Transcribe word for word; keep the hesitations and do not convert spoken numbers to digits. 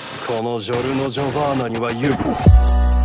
このジョルノ・ジョバーナには言う。